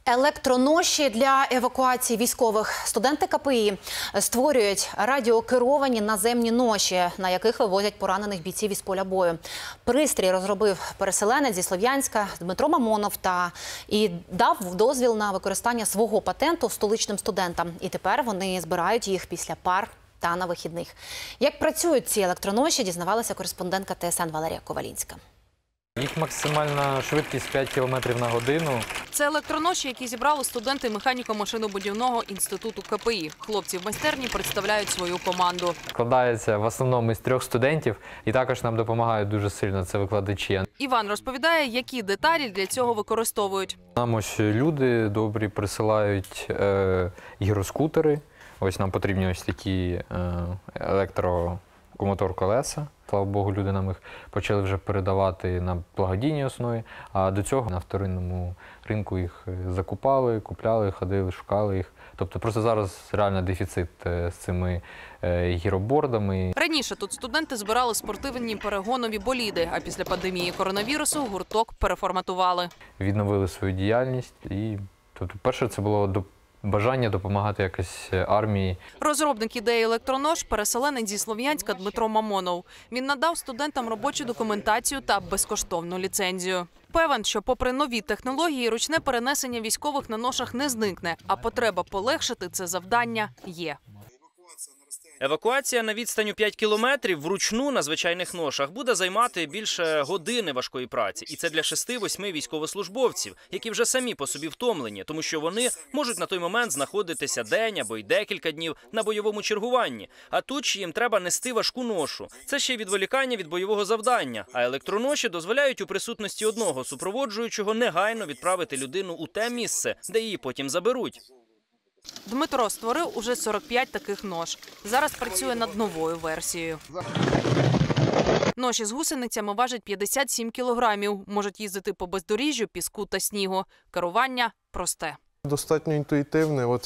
Електроноші для евакуації військових. Студенти КПІ створюють радіокеровані наземні ноші, на яких вивозять поранених бійців із поля бою. Пристрій розробив переселенець зі Слов'янська Дмитро Мамонов і дав дозвіл на використання свого патенту столичним студентам. І тепер вони збирають їх після пар та на вихідних. Як працюють ці електроноші, дізнавалася кореспондентка ТСН Валерія Ковалінська. Їх максимальна швидкість 5 км на годину. Це електроноші, які зібрали студенти механіко-машинобудівного інституту КПІ. Хлопці в майстерні представляють свою команду. Складається в основному із 3 студентів, і також нам допомагають дуже сильно, це викладачі. Іван розповідає, які деталі для цього використовують. Нам ось люди добрі присилають гіроскутери. Ось нам потрібні ось такі електромотор колеса. Слава Богу, люди нам їх почали вже передавати на благодійній основі, а до цього на вторинному ринку їх закупали, купляли, ходили, шукали їх. Тобто просто зараз реально дефіцит з цими гіробордами. Раніше тут студенти збирали спортивні перегонові боліди, а після пандемії коронавірусу гурток переформатували. Відновили свою діяльність і, тобто, перше, це було бажання допомагати якось армії. Розробник ідеї електронош – переселенець зі Слов'янська Дмитро Мамонов. Він надав студентам робочу документацію та безкоштовну ліцензію. Певен, що попри нові технології, ручне перенесення військових на ношах не зникне, а потреба полегшити це завдання є. Евакуація на відстань у 5 кілометрів вручну на звичайних ношах буде займати більше години важкої праці. І це для 6-8 військовослужбовців, які вже самі по собі втомлені, тому що вони можуть на той момент знаходитися день або й декілька днів на бойовому чергуванні. А тут їм треба нести важку ношу. Це ще й відволікання від бойового завдання. А електроноші дозволяють у присутності одного супроводжуючого негайно відправити людину у те місце, де її потім заберуть. Дмитро створив уже 45 таких нож. Зараз працює над новою версією. Ноші з гусеницями важать 57 кілограмів. Можуть їздити по бездоріжжю, піску та снігу. Керування просте. Достатньо інтуїтивне.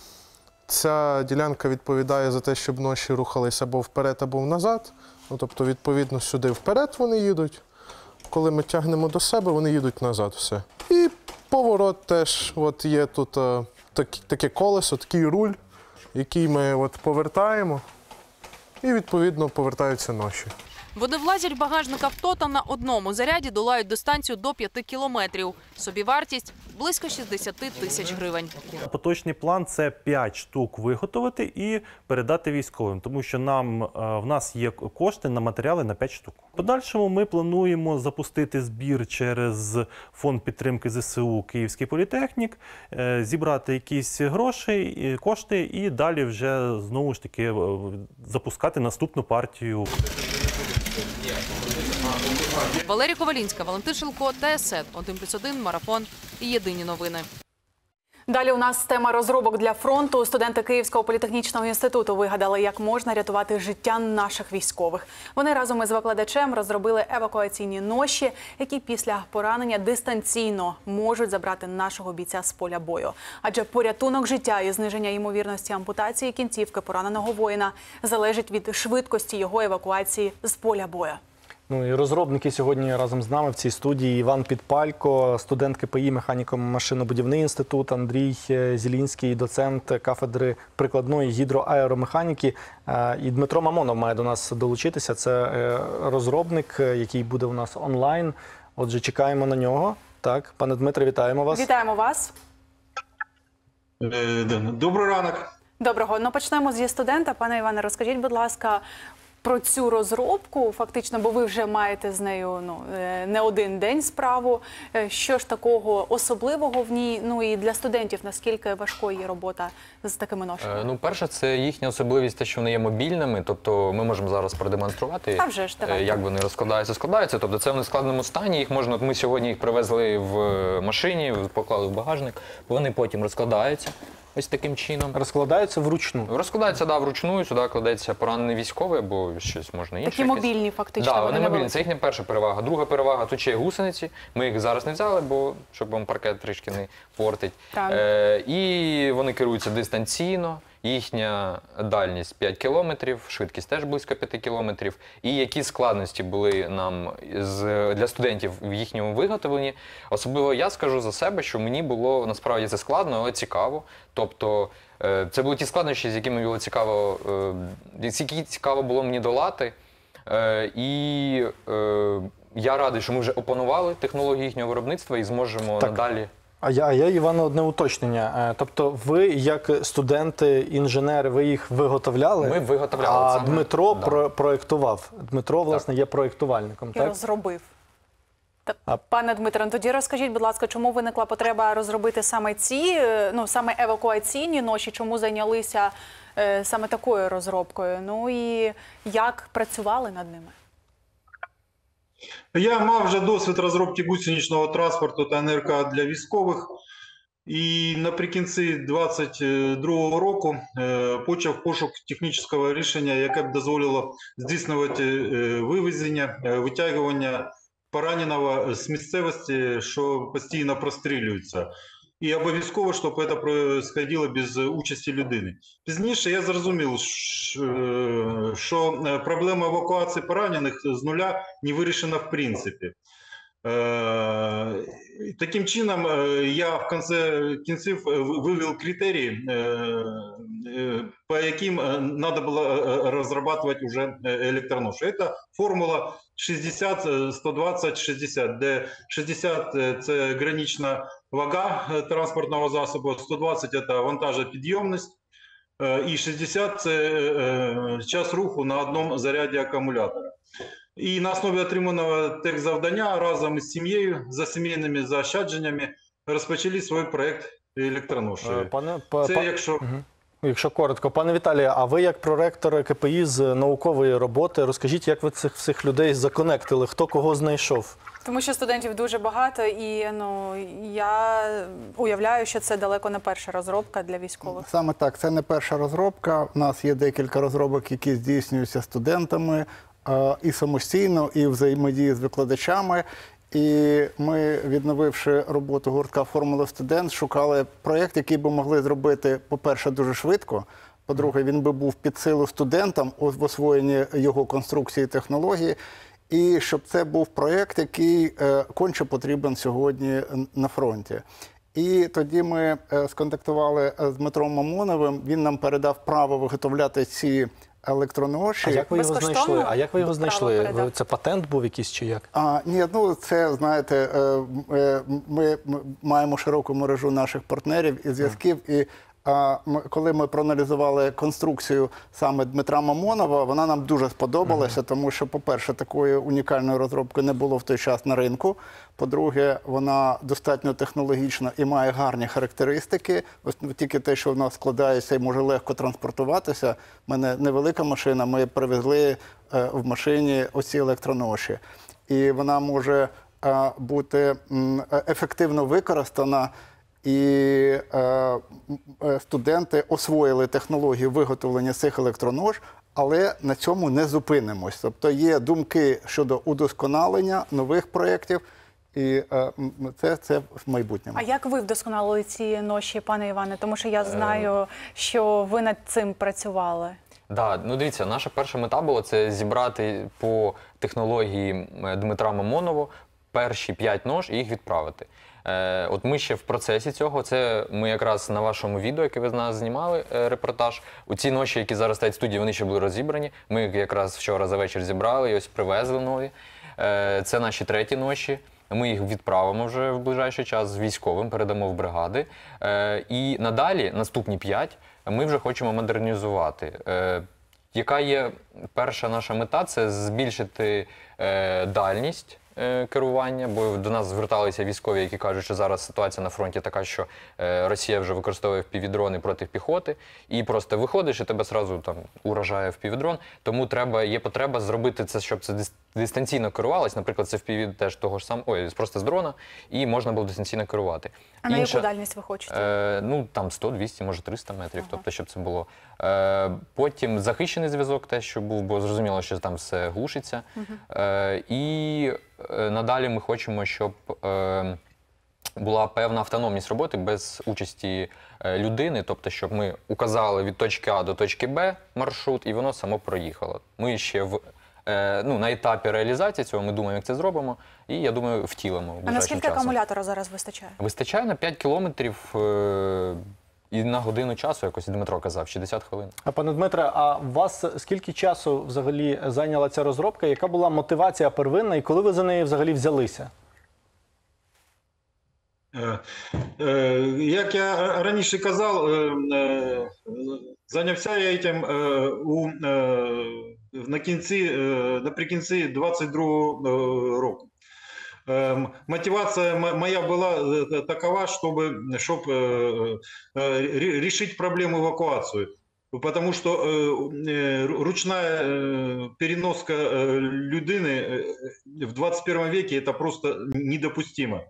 Ця ділянка відповідає за те, щоб ноші рухалися або вперед, або назад. Тобто, відповідно, сюди вперед вони їдуть. Коли ми тягнемо до себе, вони їдуть назад все. І поворот теж. Є тут таке колесо, такий руль, який ми повертаємо, і, відповідно, повертаються ноші. Вони влазять в багажник авто та на одному заряді долають дистанцію до 5 кілометрів. Собівартість – близько 60 тисяч гривень. Поточний план – це 5 штук виготовити і передати військовим, тому що в нас є кошти на матеріали на 5 штук. В подальшому ми плануємо запустити збір через фонд підтримки ЗСУ «Київський політехнік», зібрати якісь гроші, кошти і далі вже знову ж таки запускати наступну партію. Валерія Ковалінська, Валентин Шилко, ТСН 1+1, Марафон і Єдині новини. Далі у нас тема розробок для фронту. Студенти Київського політехнічного інституту вигадали, як можна рятувати життя наших військових. Вони разом із викладачем розробили евакуаційні ноші, які після поранення дистанційно можуть забрати нашого бійця з поля бою. Адже порятунок життя і зниження ймовірності ампутації кінцівки пораненого воїна залежить від швидкості його евакуації з поля бою. І розробники сьогодні разом з нами в цій студії: Іван Підпалько, студент КПІ, механіко-машинобудівний інститут, Андрій Зілінський, доцент кафедри прикладної гідроаеромеханіки, і Дмитро Мамонов має до нас долучитися. Це розробник, який буде у нас онлайн. Отже, чекаємо на нього. Так, пане Дмитре, вітаємо вас. Вітаємо вас. Добрий ранок. Доброго. Почнемо зі студента. Пане Іване, розкажіть, будь ласка, про цю розробку, фактично, бо ви вже маєте з нею не один день справу. Що ж такого особливого в ній? І для студентів, наскільки важкою є робота з такими ношами? Перше, це їхня особливість, те, що вони є мобільними. Тобто ми можемо зараз продемонструвати, як вони складаються. Тобто це в нескладненому стані. Ми сьогодні їх привезли в машині, поклали в багажник. Вони потім розкладаються. Ось таким чином. Розкладаються вручну? Розкладаються, так, вручну. Сюди кладеться поранений військовий або щось можна інше. Такі мобільні, фактично. Так, вони мобільні. Це їхня перша перевага. Друга перевага, тут ще є гусениці. Ми їх зараз не взяли, щоб вам паркет трішки не портить. І вони керуються дистанційно. їхня дальність 5 кілометрів, швидкість теж близько 5 кілометрів, і які складності були нам для студентів в їхньому виготовленні. Особливо я скажу за себе, що мені було насправді це складно, але цікаво. Тобто це були ті складнощі, з якими було які цікаво було мені долати. І я радий, що ми вже опанували технологію їхнього виробництва і зможемо надалі. А я, Іване, одне уточнення. Тобто ви, як студенти, інженери, ви їх виготовляли? Ми виготовляли. А Дмитро проєктував. Дмитро, власне, є проєктувальником, І так? розробив. Пане Дмитро, тоді розкажіть, будь ласка, чому виникла потреба розробити саме саме евакуаційні ноші, чому зайнялися саме такою розробкою? Ну і як працювали над ними? Я мав вже досвід розробки гусеничного транспорту та НРК для військових. І наприкінці 2022 року почав пошук технічного рішення, яке б дозволило здійснювати вивезення, витягування пораненого з місцевості, що постійно прострілюється. І обов'язково, щоб це происходило без участі людини. Пізніше я зрозумів, що проблема евакуації поранених з нуля не вирішена в принципі. Таким чином, я в конце кінців вивів критерії, по яким треба було розробляти вже електронож. Це формула 60, 120, 60, де 60 – це гранична вага транспортного засобу, 120 – це вантажопідйомність, і 60 – це час руху на одному заряді акумулятора. І на основі отриманого техзавдання разом із сім'єю, за сімейними заощадженнями, розпочали свій проєкт електроноші. Якщо коротко. Пане Віталію, а ви як проректор КПІ з наукової роботи, розкажіть, як ви цих всіх людей законектили, хто кого знайшов? Тому що студентів дуже багато, і я уявляю, що це далеко не перша розробка для військових. Саме так, це не перша розробка. У нас є декілька розробок, які здійснюються студентами і самостійно, і взаємодії з викладачами. І ми, відновивши роботу гуртка «Формула студент», шукали проєкт, який би могли зробити, по-перше, дуже швидко, по-друге, він би був під силу студентам в освоєнні його конструкції і технології, і щоб це був проєкт, який конче потрібен сьогодні на фронті. І тоді ми сконтактували з Дмитром Мамоновим, він нам передав право виготовляти ці електроноші. А як ви його знайшли? Це патент був якийсь чи як? Ні, це, знаєте, ми маємо широку мережу наших партнерів і зв'язків, і коли ми проаналізували конструкцію саме Дмитра Мамонова, вона нам дуже сподобалася, тому що, по-перше, такої унікальної розробки не було в той час на ринку. По-друге, вона достатньо технологічна і має гарні характеристики. Ось тільки те, що вона складається і може легко транспортуватися. У мене невелика машина, ми привезли в машині оці електроноші. І вона може бути ефективно використана. І студенти освоїли технологію виготовлення цих електронож, але на цьому не зупинимось. Тобто є думки щодо удосконалення нових проєктів, і це в майбутньому. А як ви вдосконалили ці ноші, пане Іване? Тому що я знаю, що ви над цим працювали. Так, дивіться, наша перша мета була це зібрати по технології Дмитра Мамонова перші 5 нож і їх відправити. От ми ще в процесі цього, це ми якраз на вашому відео, яке ви з нас знімали, репортаж, ці ноші, які зараз стоять в студії, вони ще були розібрані. Ми якраз вчора за вечір зібрали і ось привезли нові. Це наші 3-ті ноші. Ми їх відправимо вже в ближайший час з військовим, передамо в бригади. І надалі, наступні 5, ми вже хочемо модернізувати. Яка є перша наша мета? Це збільшити дальність керування, бо до нас зверталися військові, які кажуть, що зараз ситуація на фронті така, що Росія вже використовує FPV-дрони проти піхоти, і просто виходиш, і тебе одразу там уражає FPV-дрон. Тому є потреба зробити це, щоб це дистанційно керувалось. Наприклад, це FPV теж того ж самого, просто з дрона, і можна було дистанційно керувати. А на яку дальність ви хочете? Там 100, 200, може 300 метрів, тобто, щоб це було. Потім захищений зв'язок теж, що був, бо зрозуміло, що там все глушиться. І надалі ми хочемо, щоб була певна автономність роботи без участі людини, тобто, щоб ми указали від точки А до точки Б маршрут, і воно само проїхало. Ми ще на етапі реалізації цього ми думаємо, як це зробимо, і, я думаю, втілимо в А ближайшим наскільки часом. акумулятора зараз вистачає? Вистачає на 5 кілометрів і на годину часу, якось Дмитро казав, 60 хвилин. А пане Дмитре, а у вас скільки часу взагалі зайняла ця розробка? Яка була мотивація первинна і коли ви за неї взагалі взялися? Як я раніше казав, зайнявся я цим наприкінці 22-го року. Мотивация моя была такова, чтобы решить проблему эвакуации. Потому что ручная переноска людини в 21 веке это просто недопустимо.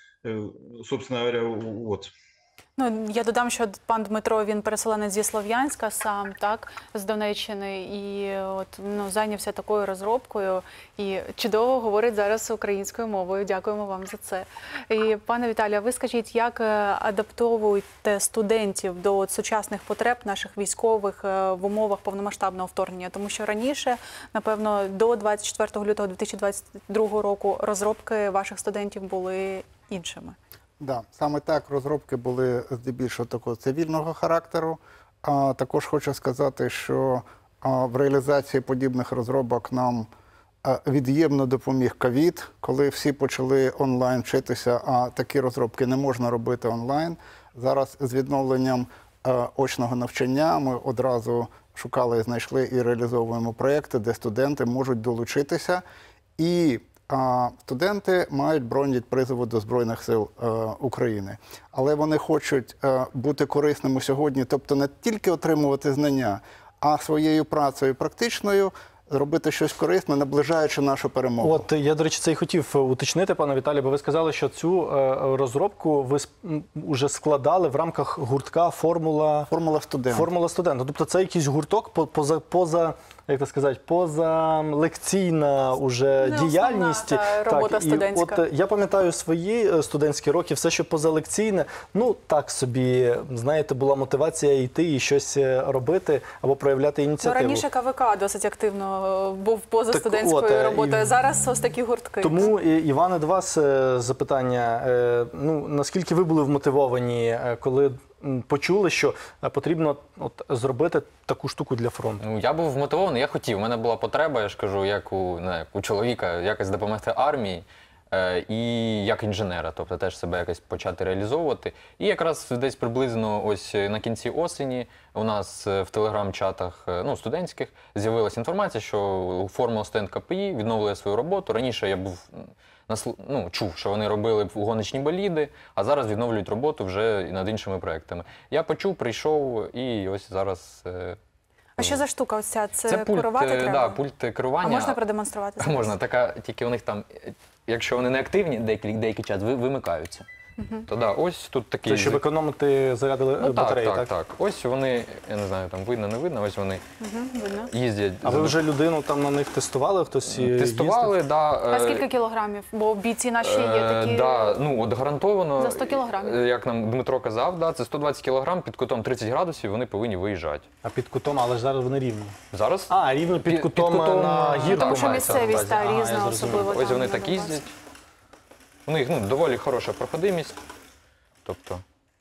Собственно говоря, вот. Ну, я додам, що пан Дмитро, він переселенець зі Слов'янська сам, так, з Донеччини, і от, зайнявся такою розробкою і чудово говорить зараз українською мовою. Дякуємо вам за це. І, пане Віталію, ви скажіть, як адаптовуєте студентів до сучасних потреб наших військових в умовах повномасштабного вторгнення? Тому що раніше, напевно, до 24 лютого 2022 року розробки ваших студентів були іншими. Да, саме так, розробки були здебільшого такого цивільного характеру. Також хочу сказати, що в реалізації подібних розробок нам від'ємно допоміг ковід, коли всі почали онлайн вчитися, а такі розробки не можна робити онлайн. Зараз з відновленням очного навчання ми одразу шукали, знайшли і реалізовуємо проєкти, де студенти можуть долучитися. І студенти мають бронь від призову до Збройних сил України. Але вони хочуть бути корисними сьогодні, тобто не тільки отримувати знання, а своєю працею практичною зробити щось корисне, наближаючи нашу перемогу. От я, до речі, це і хотів уточнити, пане Віталію, бо ви сказали, що цю розробку ви вже складали в рамках гуртка «Формула студента». «Формула студента». Тобто це якийсь гурток поза як це сказати, позалекційна уже діяльність. Робота студентська. І от я пам'ятаю свої студентські роки, все, що позалекційне, ну так собі, знаєте, була мотивація йти і щось робити або проявляти ініціативу. Ну, раніше КВК досить активно був поза студентською роботою, зараз ось такі гуртки. Тому, Іване, до вас запитання, ну, наскільки ви були вмотивовані, коли почули, що потрібно зробити таку штуку для фронту? Ну, я був вмотивований, я хотів. У мене була потреба, я ж кажу, як у чоловіка, якось допомогти армії і як інженера, тобто теж себе якось почати реалізовувати. І якраз десь приблизно ось на кінці осені у нас в телеграм-чатах студентських з'явилася інформація, що «Формула студент КПІ» відновлює свою роботу. Раніше я був чув, що вони робили гоночні боліди, а зараз відновлюють роботу вже над іншими проєктами. Я почув, прийшов і ось зараз... А що за штука ось ця? Це керувати треба? Так, пульт керування. А можна продемонструвати зараз? Можна, така, тільки у них там, якщо вони не активні, деякий час вимикаються. То да, ось тут такі... Це щоб економити заряди батареї, так? Так. Ось вони, я не знаю, там видно, не видно, ось вони їздять. А ви вже людину там на них тестували? Хтось тестували, так. А скільки кілограмів? Бо бійці наші є такі... Так, ну от гарантовано, за 100 кілограмів. Як нам Дмитро казав, це 120 кілограм, під кутом 30 градусів вони повинні виїжджати. А під кутом, але ж зараз вони рівні. Зараз? Рівно під кутом на гірку. Тому що місцевість різна, особливо. Ось вони так їздять. У них доволі хороша проходимість. Тобто,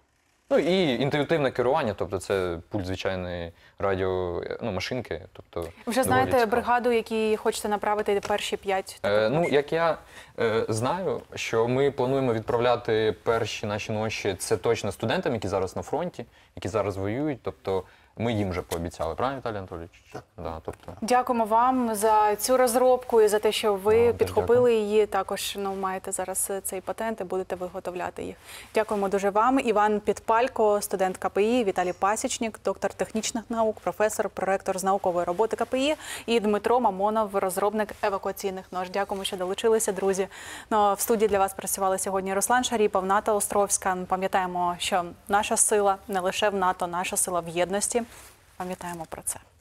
і інтуїтивне керування, тобто це пульт звичайної машинки. Тобто, вже знаєте бригаду, які хочете направити перші 5? Як я знаю, що ми плануємо відправляти перші наші ноші, це точно студентам, які зараз на фронті, які зараз воюють, тобто ми їм вже пообіцяли. Правильно, Віталій Анатолійович? Так. Да, тобто... Дякуємо вам за цю розробку і за те, що ви підхопили її. Також маєте зараз цей патент і будете виготовляти їх. Дякуємо дуже вам. Іван Підпалько, студент КПІ, Віталій Пасічник, доктор технічних наук, професор, проректор з наукової роботи КПІ і Дмитро Мамонов, розробник евакуаційних нож. Дякуємо, що долучилися, друзі. В студії для вас працювали сьогодні Руслан Шаріпов, Ната Островська. Пам'ятаємо, що наша сила не лише в НАТО, наша сила в єдності. Пам'ятаємо про це.